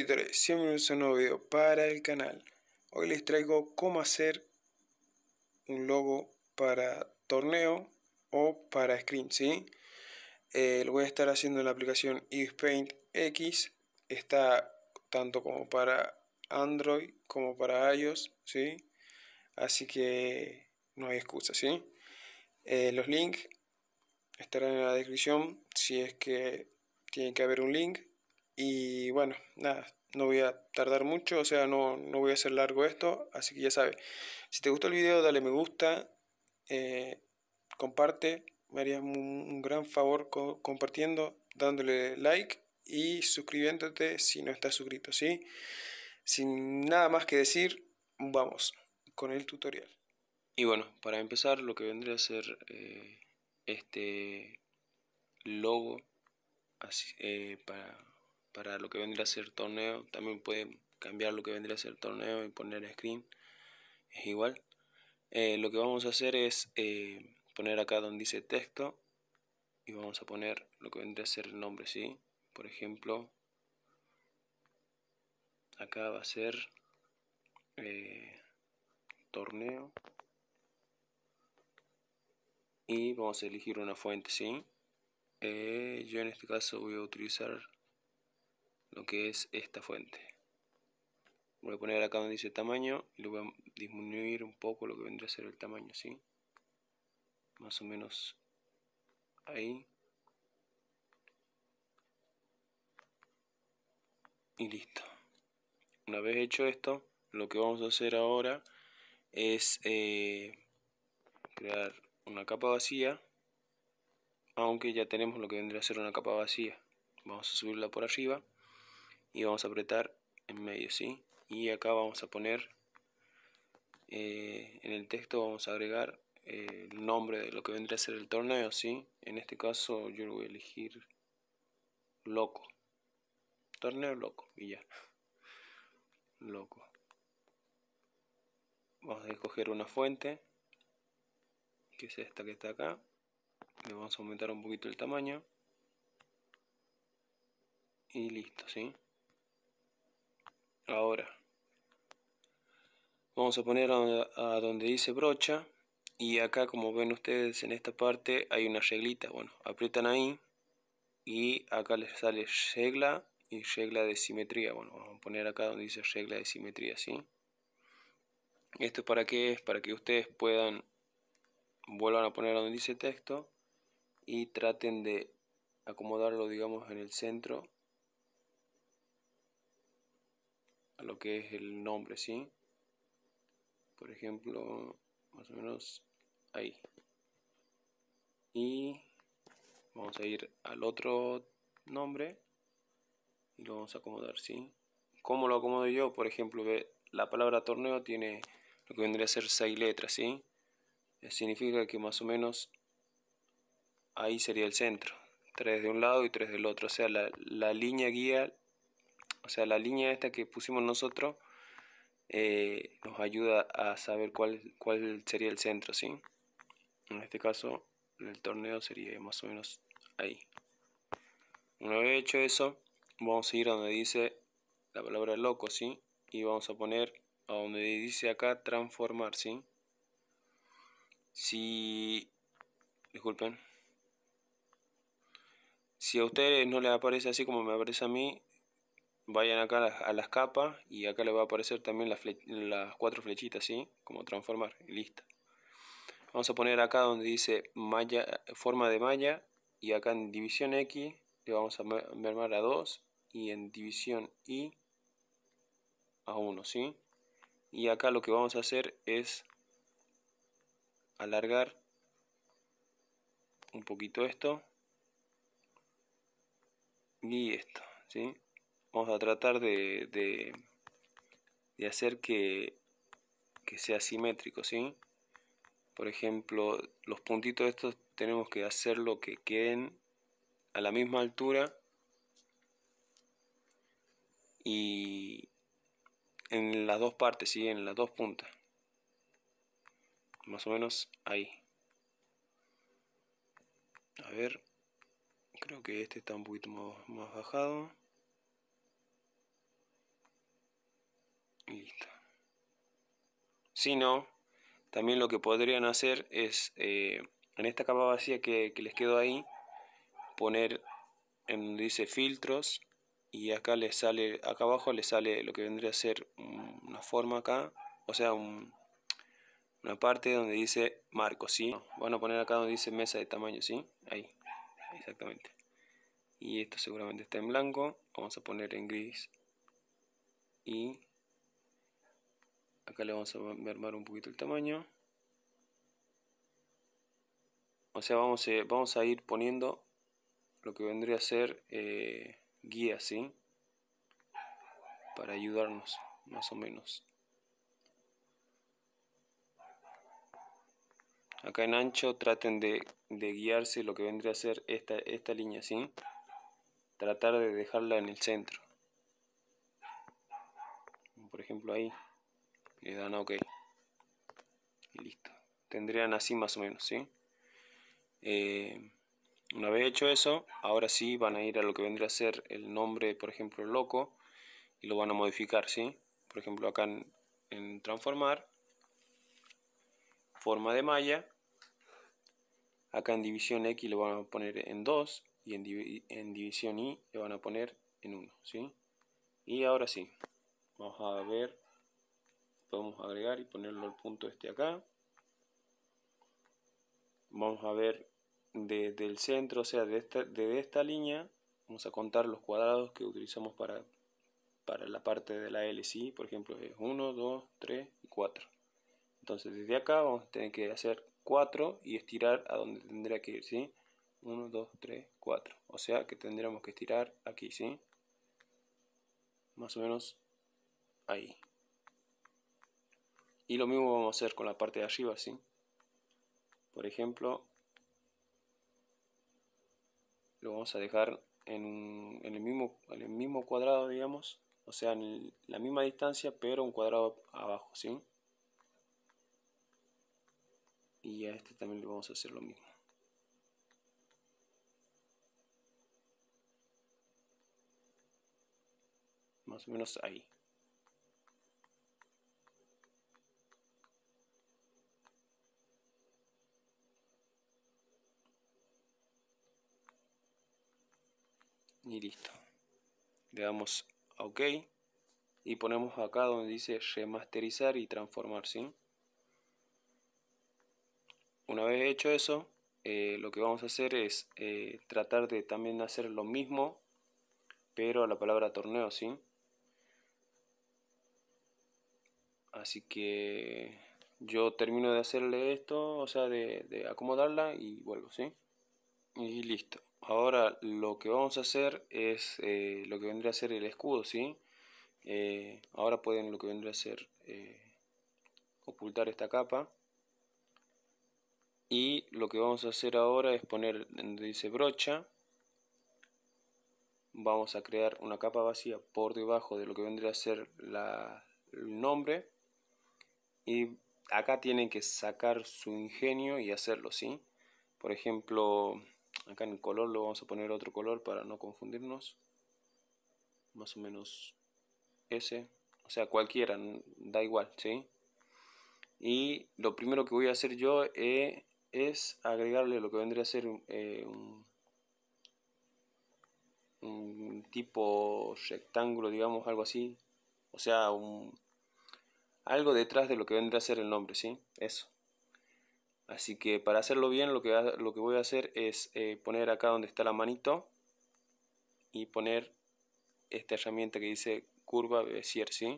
editores, bienvenidos a un nuevo video para el canal. Hoy les traigo cómo hacer un logo para torneo o para screen, ¿sí? Lo voy a estar haciendo en la aplicación Paint X. Está tanto como para Android como para iOS, ¿sí? Así que no hay excusa, ¿sí? Los links estarán en la descripción si es que tiene que haber un link. Y bueno, nada, no voy a tardar mucho, o sea, no voy a hacer largo esto, así que ya sabes, si te gustó el video dale me gusta, comparte, me harías un gran favor compartiendo, dándole like y suscribiéndote si no estás suscrito, ¿sí? Sin nada más que decir, vamos con el tutorial. Y bueno, para empezar lo que vendría a ser este logo así, para lo que vendría a ser torneo. También pueden cambiar lo que vendría a ser torneo y poner screen, es igual. Lo que vamos a hacer es poner acá donde dice texto y vamos a poner lo que vendría a ser el nombre, ¿sí? Por ejemplo, acá va a ser torneo y vamos a elegir una fuente, ¿sí? Yo en este caso voy a utilizar lo que es esta fuente. Voy a poner acá donde dice tamaño y le voy a disminuir un poco lo que vendría a ser el tamaño, ¿sí? Más o menos ahí. Y listo. Una vez hecho esto, lo que vamos a hacer ahora es crear una capa vacía. Aunque ya tenemos lo que vendría a ser una capa vacía. Vamos a subirla por arriba y vamos a apretar en medio, ¿sí? Y acá vamos a poner en el texto vamos a agregar el nombre de lo que vendría a ser el torneo, ¿sí? En este caso yo lo voy a elegir loco, torneo loco, y ya, loco. Vamos a escoger una fuente, que es esta que está acá. Le vamos a aumentar un poquito el tamaño y listo, ¿sí? Ahora vamos a poner a donde dice brocha, y acá, como ven ustedes, en esta parte hay una reglita. Bueno, aprietan ahí y acá les sale regla y regla de simetría. Bueno, vamos a poner acá donde dice regla de simetría, ¿sí? ¿Esto para qué es? Para que ustedes vuelvan a poner donde dice texto y traten de acomodarlo, digamos, en el centro a lo que es el nombre, ¿sí? Por ejemplo, más o menos ahí. Y vamos a ir al otro nombre y lo vamos a acomodar, ¿sí? ¿Cómo lo acomodo yo? Por ejemplo, la palabra torneo tiene lo que vendría a ser 6 letras, ¿sí? Significa que más o menos ahí sería el centro. 3 de un lado y 3 del otro. O sea, la línea guía, o sea, la línea esta que pusimos nosotros nos ayuda a saber cuál sería el centro, ¿sí? En este caso, el torneo sería más o menos ahí. Una vez hecho eso, vamos a ir a donde dice la palabra loco, ¿sí? Y vamos a poner a donde dice acá transformar, ¿sí? Disculpen, si a ustedes no les aparece así como me aparece a mí, vayan acá a las capas y acá les va a aparecer también las 4 flechitas, ¿sí? Como transformar, y listo. Vamos a poner acá donde dice malla, forma de malla, y acá en división X le vamos a mermar a 2 y en división Y a 1, ¿sí? Y acá lo que vamos a hacer es alargar un poquito esto y esto, ¿sí? Vamos a tratar de hacer que sea simétrico, ¿sí? Por ejemplo, los puntitos estos tenemos que hacerlo que queden a la misma altura y en las dos partes, ¿sí? En las dos puntas, más o menos ahí. A ver, creo que este está un poquito más bajado. Y listo. Si no, también lo que podrían hacer es en esta capa vacía que les quedó ahí, poner en donde dice filtros, y acá les sale, acá abajo les sale lo que vendría a ser una forma acá, o sea una parte donde dice marco, ¿sí? Van a poner acá donde dice mesa de tamaño, ¿sí? Ahí, exactamente. Y esto seguramente está en blanco, vamos a poner en gris, y acá le vamos a mermar un poquito el tamaño. O sea, vamos a ir poniendo lo que vendría a ser guía, ¿sí? Para ayudarnos, más o menos. Acá en ancho traten de guiarse lo que vendría a ser esta línea, ¿sí? Tratar de dejarla en el centro. Por ejemplo ahí. Le dan a OK. Y listo. Tendrían así más o menos, ¿sí? Una vez hecho eso, ahora sí van a ir a lo que vendría a ser el nombre, por ejemplo, loco, y lo van a modificar, ¿sí? Por ejemplo, acá en transformar, forma de malla, acá en división X lo van a poner en 2 y en división Y le van a poner en 1, ¿sí? Y ahora sí, vamos a ver, podemos agregar y ponerlo al punto este acá. Vamos a ver desde el centro, o sea, de esta línea, vamos a contar los cuadrados que utilizamos para la parte de la L, ¿sí? Por ejemplo, es 1, 2, 3 y 4. Entonces desde acá vamos a tener que hacer 4 y estirar a donde tendría que ir, ¿sí? 1, 2, 3, 4. O sea que tendríamos que estirar aquí, ¿sí? Más o menos ahí. Y lo mismo vamos a hacer con la parte de arriba, ¿sí? Por ejemplo, lo vamos a dejar en el mismo cuadrado, digamos. O sea, en la misma distancia, pero un cuadrado abajo, ¿sí? Y a este también le vamos a hacer lo mismo. Más o menos ahí. Y listo. Le damos a OK. Y ponemos acá donde dice remasterizar y transformar, ¿sí? Una vez hecho eso, lo que vamos a hacer es tratar de también hacer lo mismo, pero a la palabra torneo, ¿sí? Así que yo termino de hacerle esto, o sea, de acomodarla y vuelvo, ¿sí? Y listo. Ahora lo que vamos a hacer es lo que vendría a ser el escudo, ¿sí? Ahora pueden lo que vendría a ser ocultar esta capa. Y lo que vamos a hacer ahora es poner donde dice brocha. Vamos a crear una capa vacía por debajo de lo que vendría a ser el nombre. Y acá tienen que sacar su ingenio y hacerlo, ¿sí? Por ejemplo, acá en el color lo vamos a poner otro color para no confundirnos. Más o menos ese. O sea, cualquiera, da igual, ¿sí? Y lo primero que voy a hacer yo es agregarle lo que vendría a ser un tipo rectángulo, digamos, algo así. O sea, algo detrás de lo que vendría a ser el nombre, ¿sí? Eso. Así que para hacerlo bien lo que voy a hacer es poner acá donde está la manito y poner esta herramienta que dice curva Bezier, ¿sí?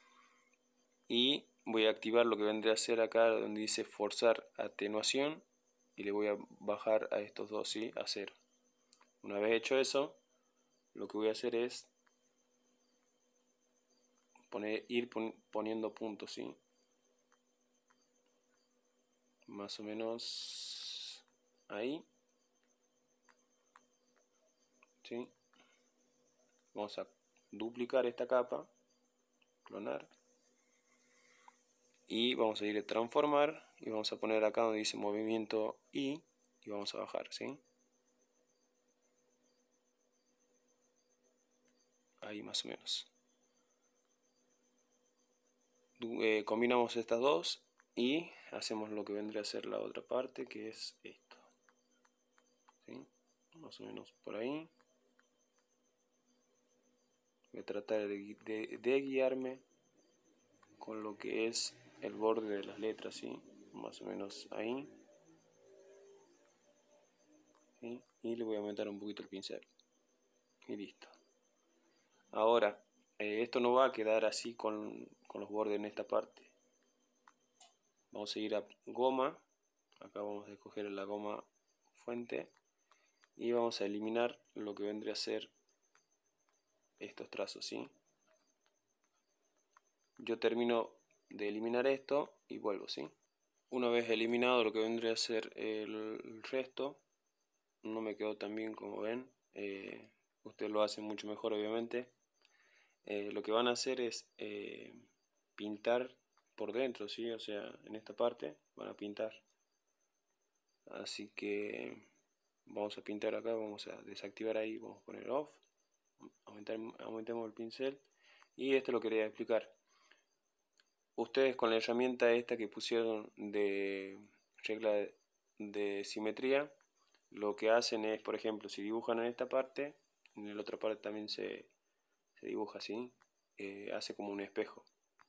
Y voy a activar lo que vendría a ser acá donde dice forzar atenuación y le voy a bajar a estos dos, ¿sí? A 0. Una vez hecho eso, lo que voy a hacer es ir poniendo puntos, ¿sí? Más o menos ahí, ¿sí? Vamos a duplicar esta capa, clonar, y vamos a ir a transformar y vamos a poner acá donde dice movimiento y vamos a bajar, ¿sí? Ahí más o menos. combinamos estas dos y hacemos lo que vendría a ser la otra parte, que es esto, ¿sí? Más o menos por ahí. Voy a tratar de guiarme con lo que es el borde de las letras, ¿sí? Más o menos ahí, ¿sí? Y le voy a aumentar un poquito el pincel y listo. Ahora esto no va a quedar así con los bordes en esta parte. Vamos a ir a goma, acá vamos a escoger la goma fuente y vamos a eliminar lo que vendría a ser estos trazos, ¿sí? Yo termino de eliminar esto y vuelvo, ¿sí? Una vez eliminado lo que vendría a ser el resto, no me quedó tan bien como ven. Ustedes lo hacen mucho mejor, obviamente. Lo que van a hacer es pintar por dentro, ¿sí? O sea, en esta parte van a pintar. Así que vamos a pintar acá, vamos a desactivar ahí, vamos a poner off, aumentemos el pincel y esto lo quería explicar. Ustedes con la herramienta esta que pusieron de regla de simetría, lo que hacen es, por ejemplo, si dibujan en esta parte, en la otra parte también se dibuja así, hace como un espejo.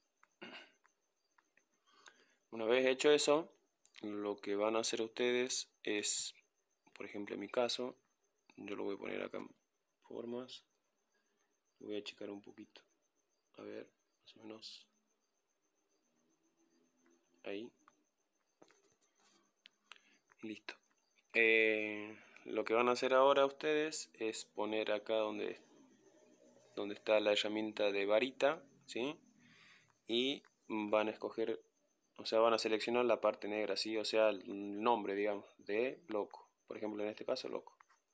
Una vez hecho eso, lo que van a hacer ustedes es, por ejemplo en mi caso, yo lo voy a poner acá en formas, lo voy a achicar un poquito, a ver, más o menos ahí, y listo. Lo que van a hacer ahora ustedes es poner acá donde está la herramienta de varita, ¿sí? Y van a escoger, o sea, van a seleccionar la parte negra, ¿sí? O sea, el nombre, digamos, de loco. Por ejemplo, en este caso, loco.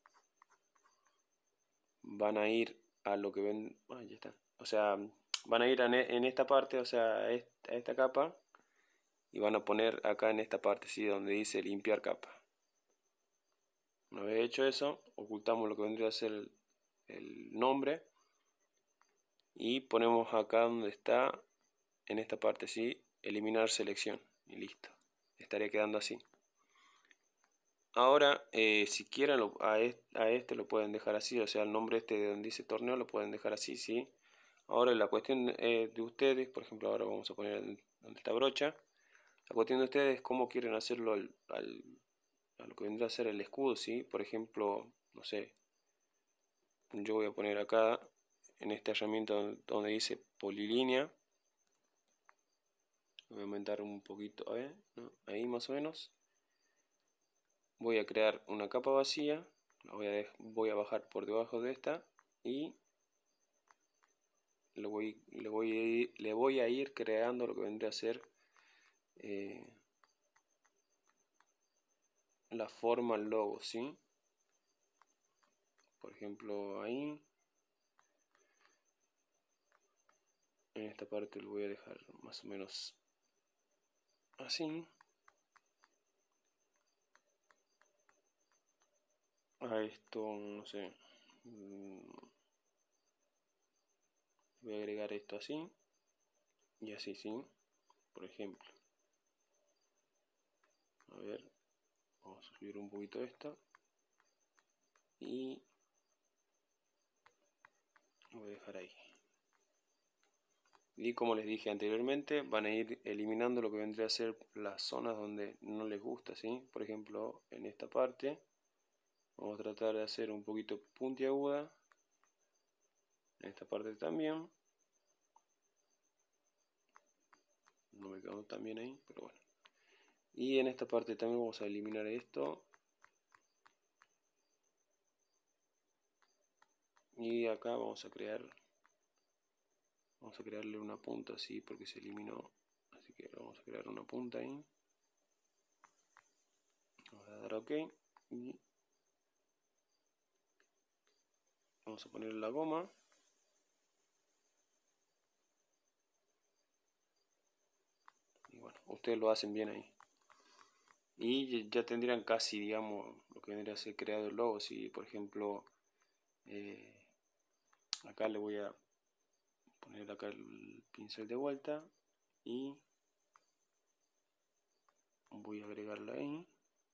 Van a ir a lo que ven, ya está. O sea, van a ir en esta parte, o sea, a esta capa, y van a poner acá en esta parte, ¿sí? Donde dice limpiar capa. Una vez hecho eso, ocultamos lo que vendría a ser el nombre y ponemos acá donde está, en esta parte, ¿sí? Eliminar selección y listo, estaría quedando así. Ahora si quieren a este lo pueden dejar así, o sea el nombre este de donde dice torneo lo pueden dejar así, ¿sí? Ahora la cuestión de ustedes, por ejemplo ahora vamos a poner donde está brocha, la cuestión de ustedes es cómo quieren hacerlo a lo que vendrá a ser el escudo, ¿sí? Por ejemplo, no sé, yo voy a poner acá en esta herramienta donde dice polilínea, voy a aumentar un poquito, ¿no? Ahí más o menos. Voy a crear una capa vacía, voy a bajar por debajo de esta y le voy a ir creando lo que vendría a ser la forma al logo, ¿sí? Por ejemplo ahí, en esta parte lo voy a dejar más o menos así. A esto, no sé, voy a agregar esto así y así, ¿sí? Por ejemplo, a ver, vamos a subir un poquito esto y lo voy a dejar ahí. Y como les dije anteriormente, van a ir eliminando lo que vendría a ser las zonas donde no les gusta, ¿sí? Por ejemplo, en esta parte vamos a tratar de hacer un poquito puntiaguda, en esta parte también, no me quedó tan bien ahí, pero bueno. Y en esta parte también vamos a eliminar esto, y acá vamos a crearle una punta así porque se eliminó, así que vamos a crear una punta ahí, vamos a dar ok y vamos a poner la goma. Y bueno, ustedes lo hacen bien ahí. Y ya tendrían casi, digamos, lo que vendría a ser creado el logo. Si por ejemplo acá le voy a poner acá el pincel de vuelta y voy a agregarla ahí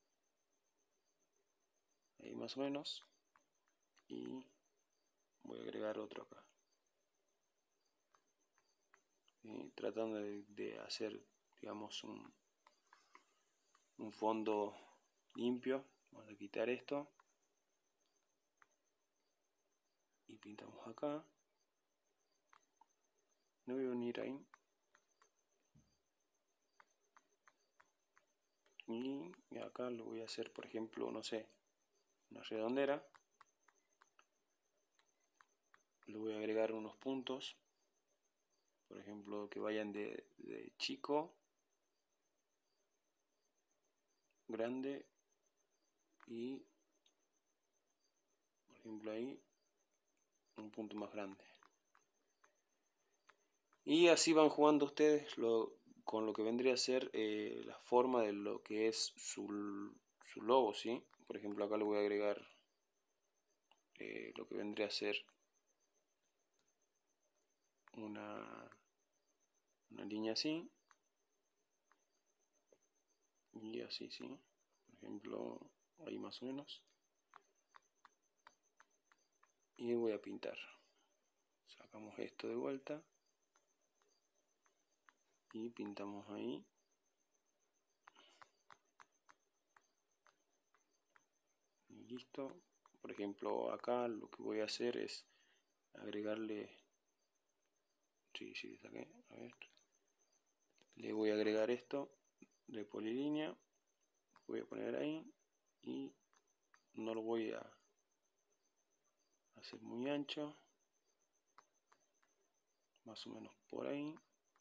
más o menos, y voy a agregar otro acá, tratando de hacer, digamos, un fondo limpio. Vamos a quitar esto y pintamos acá. No voy a unir ahí y acá lo voy a hacer, por ejemplo, no sé, una redondera. Le voy a agregar unos puntos, por ejemplo, que vayan de chico, grande y, por ejemplo, ahí un punto más grande. Y así van jugando ustedes con lo que vendría a ser la forma de lo que es su logo, ¿sí? Por ejemplo, acá le voy a agregar lo que vendría a ser una línea así y así, ¿sí? Por ejemplo, ahí más o menos. Y voy a pintar. Sacamos esto de vuelta y pintamos ahí. Y listo. Por ejemplo, acá lo que voy a hacer es agregarle, sí, saqué, a ver, le voy a agregar esto de polilínea, voy a poner ahí y no lo voy a hacer muy ancho, más o menos por ahí.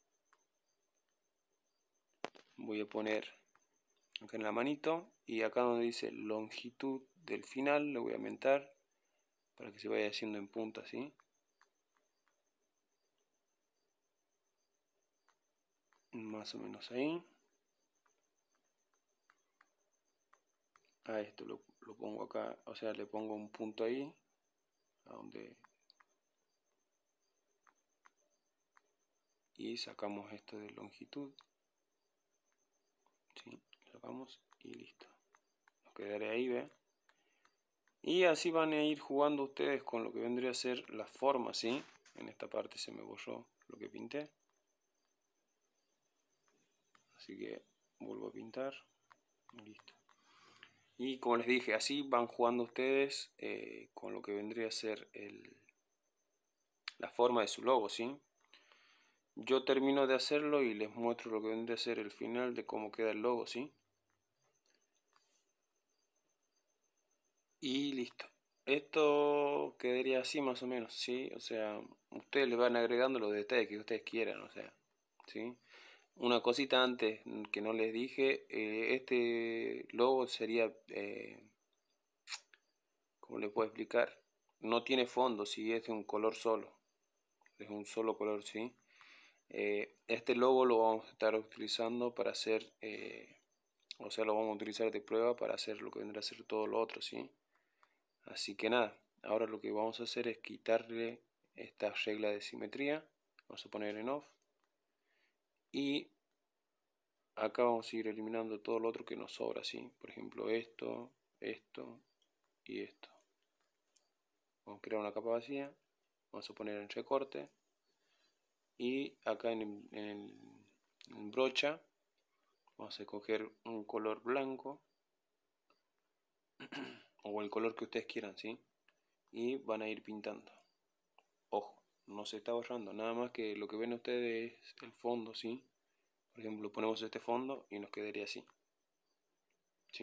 Voy a poner acá en la manito y acá donde dice longitud del final le voy a aumentar para que se vaya haciendo en punta, ¿sí? Más o menos ahí. A esto lo pongo acá, o sea, le pongo un punto ahí, a donde, y sacamos esto de longitud, ¿sí? Sacamos y listo. Nos quedaré ahí, ¿ve? Y así van a ir jugando ustedes con lo que vendría a ser la forma, ¿sí? En esta parte se me borró lo que pinté. Así que vuelvo a pintar. Listo. Y como les dije, así van jugando ustedes con lo que vendría a ser la forma de su logo, ¿sí? Yo termino de hacerlo y les muestro lo que vendría a ser el final de cómo queda el logo, ¿sí? Y listo. Esto quedaría así más o menos, ¿sí? O sea, ustedes le van agregando los detalles que ustedes quieran, o sea, ¿sí? Una cosita antes que no les dije, este logo sería, ¿cómo le puedo explicar? No tiene fondo, si es de un color solo, es un solo color, ¿sí? Este logo lo vamos a estar utilizando para hacer, o sea, lo vamos a utilizar de prueba para hacer lo que vendrá a ser todo lo otro, ¿sí? Así que nada, ahora lo que vamos a hacer es quitarle esta regla de simetría, vamos a poner en off, y acá vamos a ir eliminando todo lo otro que nos sobra, ¿sí? Por ejemplo, esto y esto. Vamos a crear una capa vacía, vamos a poner en recorte, y acá en brocha vamos a escoger un color blanco o el color que ustedes quieran, ¿sí? Y van a ir pintando. Ojo, no se está borrando, nada más que lo que ven ustedes es el fondo, ¿sí? Por ejemplo, ponemos este fondo y nos quedaría así, ¿sí?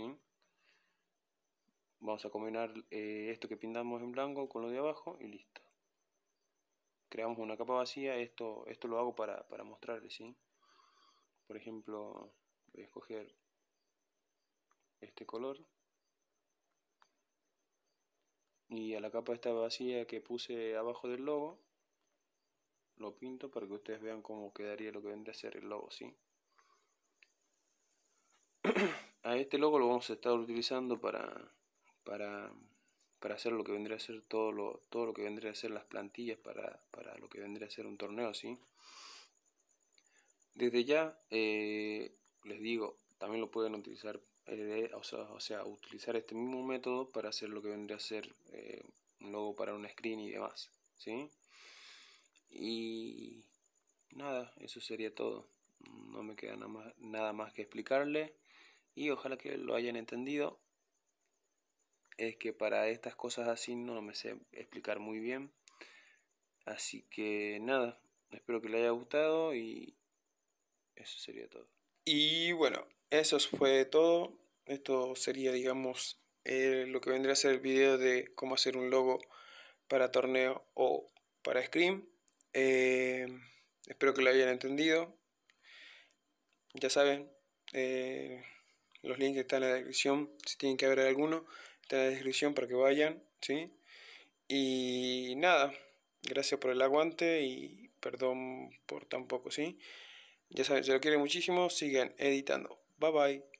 Vamos a combinar esto que pintamos en blanco con lo de abajo y listo. Creamos una capa vacía, esto lo hago para mostrarles, ¿sí? Por ejemplo, voy a escoger este color y a la capa esta vacía que puse abajo del logo lo pinto para que ustedes vean cómo quedaría lo que vendría a ser el logo, ¿sí? A este logo lo vamos a estar utilizando para hacer lo que vendría a ser todo lo que vendría a ser las plantillas para lo que vendría a ser un torneo, ¿sí? Desde ya les digo, también lo pueden utilizar, o sea, utilizar este mismo método para hacer lo que vendría a ser un logo para un screen y demás, ¿sí? Y nada, eso sería todo. No me queda nada más que explicarle y ojalá que lo hayan entendido. Es que para estas cosas así no me sé explicar muy bien. Así que nada, espero que le haya gustado y eso sería todo. Y bueno, eso fue todo. Esto sería, digamos, lo que vendría a ser el video de cómo hacer un logo para torneo o para Scream. Espero que lo hayan entendido. Ya saben, los links están en la descripción. Si tienen que haber alguno, está en la descripción para que vayan, ¿sí? Y nada, gracias por el aguante y perdón por tan poco, ¿sí? Ya saben, si lo quieren muchísimo, sigan editando. Bye bye.